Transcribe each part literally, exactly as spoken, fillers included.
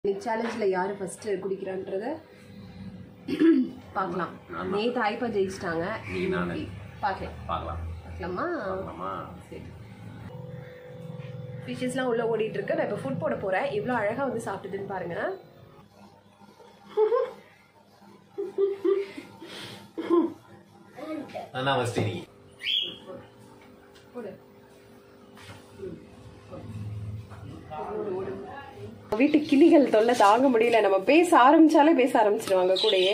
இன்னைக்கு சேலஞ்சில் யார் ஃபஸ்ட்டு குடிக்கிறான்றத பார்க்கலாம். நேற்று ஐப்பா ஜெயிச்சிட்டாங்க, பார்க்கலாம் பார்க்கலாம் பார்க்கலாமா? சரி, ஃபிஷஸ்லாம் உள்ளே ஓடிட்டு இருக்கு. நான் இப்போ ஃபுட் போட போகிறேன். எவ்வளோ அழகாக வந்து சாப்பிட்டுதுன்னு பாருங்க. போடு. வீட்டு கிளிகள் தொல்லை தாங்க முடியல. நம்ம பேச ஆரம்பிச்சாலே பேச ஆரம்பிச்சிருவாங்க கூடயே.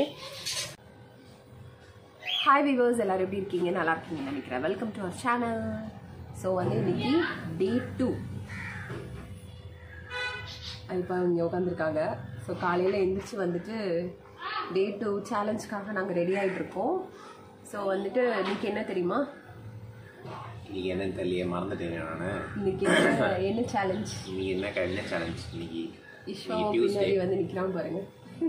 ஹாய் வியூவர்ஸ், எல்லாரும் எப்படி இருக்கீங்க? நல்லா இருக்கீங்கன்னு நினைக்கிறேன். Welcome to our channel. So வந்து இன்னைக்கு டே டூ. இப்போ இங்கே உட்காந்துருக்காங்க. ஸோ காலையில் எழுந்திரிச்சு வந்துட்டு டே டூ சேலஞ்சுக்காக நாங்கள் ரெடி ஆகிட்டு இருக்கோம். ஸோ வந்துட்டு இன்னைக்கு என்ன தெரியுமா? இன்னைக்கு என்ன தெரியல, மறந்துட்டேன் நானு. இன்னைக்கு என்ன சேலஞ்ச்? இன்னைக்கு என்ன என்ன சேலஞ்ச்? இன்னைக்கு இஷ்வா பின்னாடி வந்து நிற்கிறான் பாருங்க.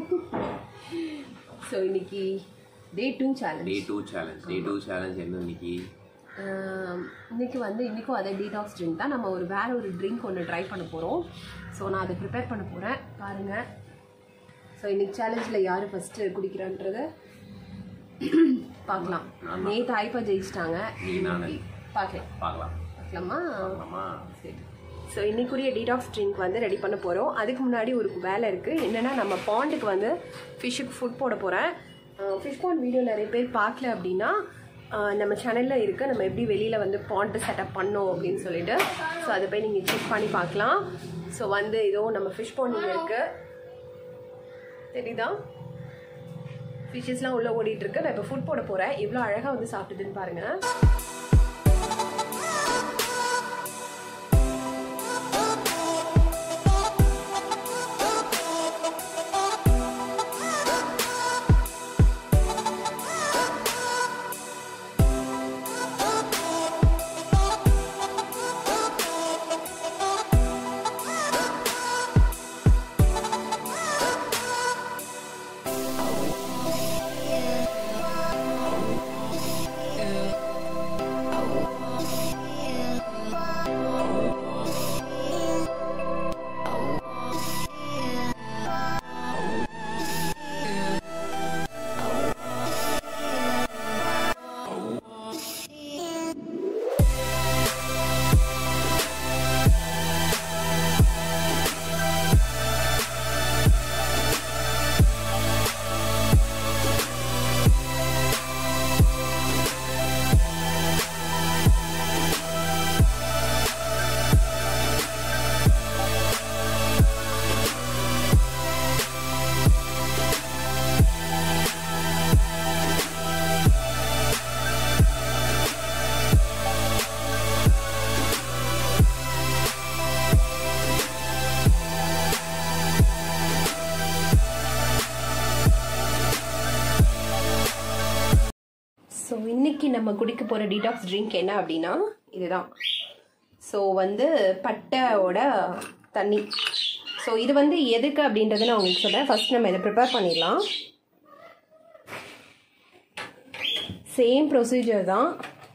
ஸோ இன்னைக்கு day two challenge. Day two challenge day two challenge என்ன இன்னைக்கு? இன்னைக்கு வந்து இன்றைக்கும் அதே டீடாக்ஸ் ட்ரிங்க் தான். நம்ம ஒரு வேறு ஒரு ட்ரிங்க் ஒன்று ட்ரை பண்ண போகிறோம். ஸோ நான் அதை ப்ரிப்பேர் பண்ண போகிறேன், பாருங்கள். ஸோ இன்னைக்கு சேலஞ்சில் யார் ஃபஸ்ட்டு குடிக்கிறான்றத பார்க்கலாம். நேற்று ஐப்பா ஜெயிச்சிட்டாங்க, பார்க்கலாம் பார்க்கலாம் பார்க்கலாமா? சரி. ஸோ இன்றைக்குரிய டீடாக்ஸ் ட்ரிங்க் வந்து ரெடி பண்ண போகிறோம். அதுக்கு முன்னாடி ஒரு வேலை இருக்குது. என்னென்னா, நம்ம பாண்டுக்கு வந்து ஃபிஷ்ஷுக்கு ஃபுட் போட போகிறேன். ஃபிஷ் பாண்ட் வீடியோ நிறைய பேர் பார்க்கல அப்படின்னா நம்ம சேனலில் இருக்குது. நம்ம எப்படி வெளியில் வந்து பாண்டு செட்டப் பண்ணோம் அப்படின்னு சொல்லிட்டு, ஸோ அதை போய் நீங்கள் செக் பண்ணி பார்க்கலாம். ஸோ வந்து இதோ நம்ம ஃபிஷ் பாண்ட் இங்கே இருக்குது, தெரியுதா? ஃபிஷ்ஷஸ்லாம் உள்ளே ஓடிட்டுருக்கு. நான் இப்போ ஃபுட் போட போகிறேன். எவ்வளோ அழகாக வந்து சாப்பிட்டுதுன்னு பாருங்கள். ஸோ இன்றைக்கி நம்ம குடிக்க போகிற டீடாக்ஸ் ட்ரிங்க் என்ன அப்படின்னா இதுதான். ஸோ வந்து பட்டையோட தண்ணி. ஸோ இது வந்து எதுக்கு அப்படின்றத நான் உங்களுக்கு சொல்கிறேன். ஃபஸ்ட் நம்ம இதை ப்ரிப்பேர் பண்ணிடலாம். சேம் ப்ரொசீஜர் தான்.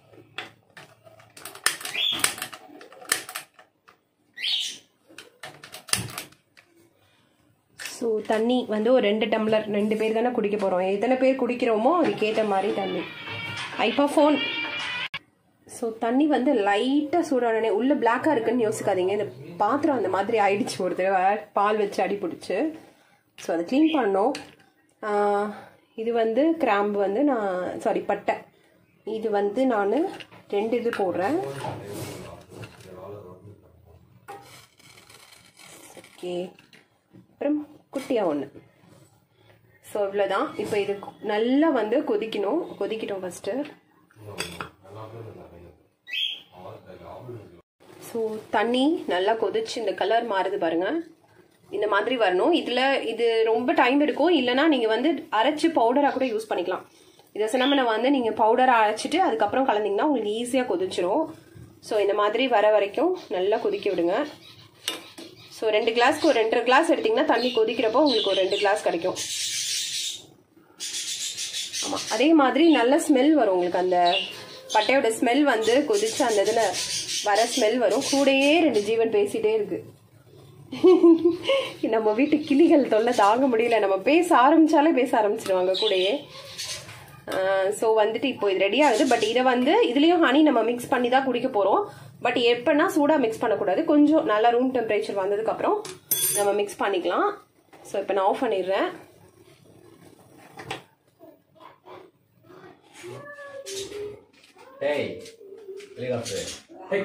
ஸோ தண்ணி வந்து ஒரு ரெண்டு டம்ளர், ரெண்டு பேர் தானே குடிக்க போகிறோம். எத்தனை பேர் குடிக்கிறோமோ அதுக்கேற்ற மாதிரி தண்ணி. ஐப்பா ஃபோன். ஸோ தண்ணி வந்து லைட்டாக சூடானே உள்ளே பிளாக்காக இருக்குன்னு யோசிக்காதீங்க. இந்த பாத்திரம் அந்த மாதிரி ஆயிடுச்சு ஒரு தடவை பால் வச்சு அடி பிடிச்சி. ஸோ அதை க்ளீன் பண்ணோம். இது வந்து கிராம்பு வந்து நான் சாரி பட்டை. இது வந்து நான் ரெண்டு இது போடுறேன். ஓகே, அப்புறம் குட்டியாக ஒன்று. ஸோ இவ்வளோதான். இப்போ இது நல்லா வந்து கொதிக்கணும். கொதிக்கட்டும் ஃபஸ்ட்டு. ஸோ தண்ணி நல்லா கொதிச்சு இந்த கலர் மாறுது பாருங்கள். இந்த மாதிரி வரணும். இதில் இது ரொம்ப டைம் எடுக்கும். இல்லைனா நீங்கள் வந்து அரைச்சி பவுடராக கூட யூஸ் பண்ணிக்கலாம். இதை சின்னமனை வந்து நீங்கள் பவுடராக அரைச்சிட்டு அதுக்கப்புறம் கலந்திங்கன்னா உங்களுக்கு ஈஸியாக கொதிச்சிரும். ஸோ இந்த மாதிரி வர வரைக்கும் நல்லா கொதிக்க விடுங்க. ஸோ ரெண்டு கிளாஸ்க்கு ஒரு ரெண்டரை கிளாஸ் எடுத்திங்கன்னா தண்ணி கொதிக்கிறப்போ உங்களுக்கு ஒரு ரெண்டு கிளாஸ் கிடைக்கும். ஆமாம், அதே மாதிரி நல்ல ஸ்மெல் வரும் உங்களுக்கு. அந்த பட்டையோட ஸ்மெல் வந்து கொதிச்சு அந்த இதில் வர ஸ்மெல் வரும். கூடயே ரெண்டு ஜீவன் பேசிகிட்டே இருக்கு. நம்ம வீட்டு கிளிகள் தொல்லை தாங்க முடியல. நம்ம பேச ஆரம்பிச்சாலே பேச ஆரம்பிச்சிருவாங்க கூடயே. ஸோ வந்துட்டு இப்போ இது ரெடி ஆகுது. பட் இதை வந்து இதுலேயும் ஹனி நம்ம மிக்ஸ் பண்ணி தான் குடிக்க போகிறோம். பட் எப்படின்னா சூடாக மிக்ஸ் பண்ணக்கூடாது. கொஞ்சம் நல்லா ரூம் டெம்பரேச்சர் வந்ததுக்கப்புறம் நம்ம மிக்ஸ் பண்ணிக்கலாம். ஸோ இப்போ நான் ஆஃப் பண்ணிடுறேன். Hey, helicopter. Hey.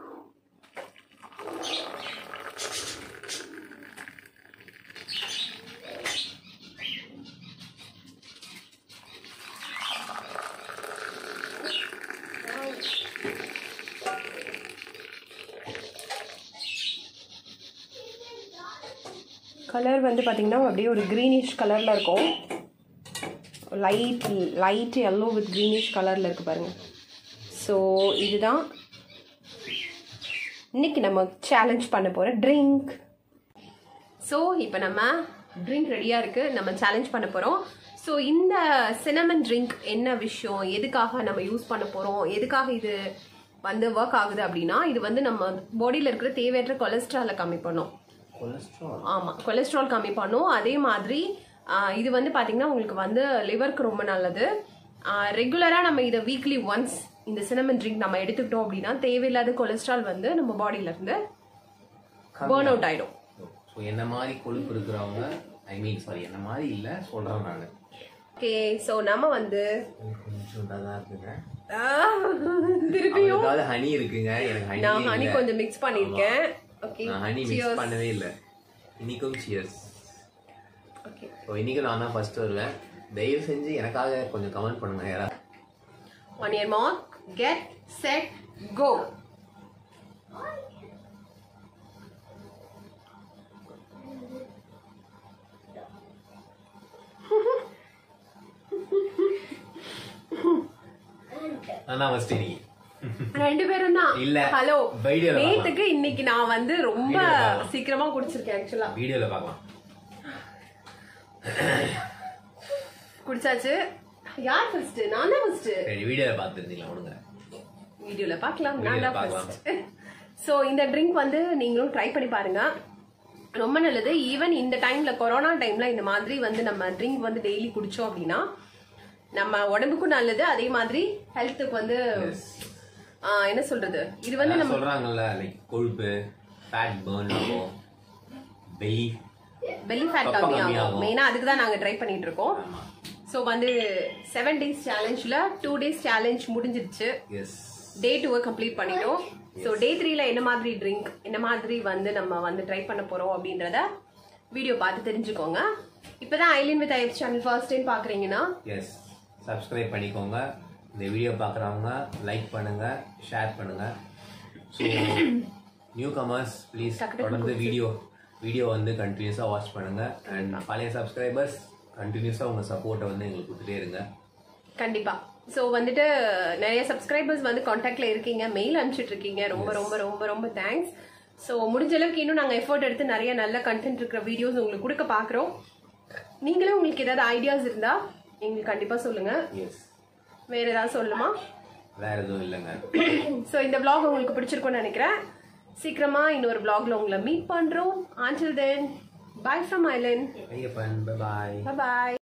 கலர் வந்து பார்த்தீங்கன்னா அப்படியே ஒரு க்ரீனிஷ் கலரில் இருக்கும். Light light yellow with greenish கலரில் இருக்குது பாருங்கள். ஸோ இதுதான் இன்னைக்கு நம்ம சேலஞ்ச் பண்ண போகிற ட்ரிங்க். ஸோ இப்போ நம்ம ட்ரிங்க் ரெடியாக இருக்குது, நம்ம சேலஞ்ச் பண்ண போகிறோம். ஸோ இந்த சினமன் ட்ரிங்க் என்ன விஷயம், எதுக்காக நம்ம யூஸ் பண்ண போகிறோம், எதுக்காக இது வந்து ஒர்க் ஆகுது அப்படின்னா, இது வந்து நம்ம பாடியில் இருக்கிற தேவையற்ற கொலஸ்ட்ராலை கம்மி பண்ணும். ஆமாம், கொலஸ்ட்ரால் கம்மி பண்ணும். அதே மாதிரி இது வந்து பார்த்தீங்கன்னா உங்களுக்கு வந்து லிவருக்கு ரொம்ப நல்லது. ரெகுலராக நம்ம இதை வீக்லி ஒன்ஸ் இந்த சினமன் ட்ரிங்க் நம்ம எடுத்துக்கிட்டோம் அப்படின்னா தேவையில்லாத கொலஸ்ட்ரால் வந்து நம்ம பாடியில இருந்து பர்ன் அவுட் ஆயிடும். என்ன மாதிரி கொழுப்பு இருக்கிறவங்க, ஐ மீன் சாரி என்ன மாதிரி இல்ல சொல்றேன் நான். ஓகே, சோ நம்ம வந்து கொஞ்சம் நல்லா இருக்குங்க. திருப்பியும் அதுல ஹனி இருக்குங்க. எனக்கு ஹனி நான் ஹனி கொஞ்சம் மிக்ஸ் பண்ணிருக்கேன். ஓகே, நான் ஹனி மிக்ஸ் பண்ணவே இல்ல. இன்னைக்கும் சியர்ஸ். ஓகே, சோ இன்னைக்கு நான் தான் ஃபர்ஸ்ட் வருவேன். தயவு செஞ்சு எனக்காக கொஞ்சம் கமெண்ட் பண்ணுங்க யாரா. On your mark, get set, go. நான் ஃபர்ஸ்ட் நீ ரெண்டு பேரும் தான். இல்ல ஹலோ, வீடியோல நேத்துக்கு இன்னைக்கு நான் வந்து ரொம்ப சீக்கிரமா குடிச்சிருக்கேன். ஆக்சுவலா வீடியோல பார்க்கலாம். குடிச்சாச்சு. யார் ஃபர்ஸ்ட்? நான் தான் ஃபர்ஸ்ட். சரி, வீடியோல பாத்துறீங்களா? ஒண்ணுங்க வீடியோல பார்க்கலாம். நான் தான் ஃபர்ஸ்ட். சோ இந்த ட்ரிங்க் வந்து நீங்களும் ட்ரை பண்ணி பாருங்க, ரொம்ப நல்லது. ஈவன் இந்த டைம்ல, கொரோனா டைம்ல இந்த மாதிரி வந்து நம்ம ட்ரிங்க் வந்து டெய்லி குடிச்சோம் அப்படின்னா நம்ம உடம்புக்கும் நல்லது. அதே மாதிரி ஹெல்த்துக்கு வந்து என்ன சொல்றது, இது வந்து நம்ம சொல்றாங்கல்ல, லைக் கொழுப்பு, ஃபேட் பர்ன் ஆகும், பெல்லி பெல்லி ஃபேட் கம்மியாகும். மெயினா அதுக்கு தான் நாங்க ட்ரை பண்ணிட்டு இருக்கோம். ஸோ வந்து செவன் டேஸ் சேலஞ்சில் டூ டேஸ் சேலஞ்ச் முடிஞ்சிருச்சு. டே டூவை கம்ப்ளீட் பண்ணிட்டோம். ஸோ டே த்ரீல என்ன மாதிரி ட்ரிங்க், என்ன மாதிரி வந்து நம்ம வந்து ட்ரை பண்ண போகிறோம் அப்படின்றத வீடியோ பார்த்து தெரிஞ்சுக்கோங்க. இப்போ தான் ஐலின் with IF channel first time பார்க்குறீங்கன்னா எஸ் சப்ஸ்கிரைப் பண்ணிக்கோங்க. இந்த வீடியோ பார்க்குறவங்க லைக் பண்ணுங்க, ஷேர் பண்ணுங்க. ஸோ நியூ கமர்ஸ் ப்ளீஸ் தொடர்ந்து வீடியோ வீடியோ வந்து கண்டினியூஸாக வாட்ச் பண்ணுங்க. அண்ட் பழைய சப்ஸ்கிரைபர்ஸ் கண்டினியூஸாக உங்கள் சப்போர்ட்டை வந்து எங்களுக்கு கொடுத்துட்டே இருங்க. கண்டிப்பாக. ஸோ வந்துட்டு நிறைய சப்ஸ்கிரைபர்ஸ் வந்து காண்டாக்டில் இருக்கீங்க, மெயில் அனுப்பிச்சிட்டு இருக்கீங்க. ரொம்ப ரொம்ப ரொம்ப ரொம்ப தேங்க்ஸ். ஸோ முடிஞ்ச அளவுக்கு இன்னும் நாங்கள் எஃபோர்ட் எடுத்து நிறைய நல்ல கண்டென்ட் இருக்கிற வீடியோஸ் உங்களுக்கு கொடுக்க பார்க்குறோம். நீங்களும் உங்களுக்கு ஏதாவது ஐடியாஸ் இருந்தால் எங்களுக்கு கண்டிப்பாக சொல்லுங்கள். வேறு ஏதாவது சொல்லுமா? வேற எதுவும் இல்லைங்க. ஸோ இந்த vlog உங்களுக்கு பிடிச்சிருக்கும்னு நினைக்கிறேன். சீக்கிரமா இன்னொரு vlogல உங்களை மீட் பண்றோம். Until then, bye from Island. Bye bye. Bye bye.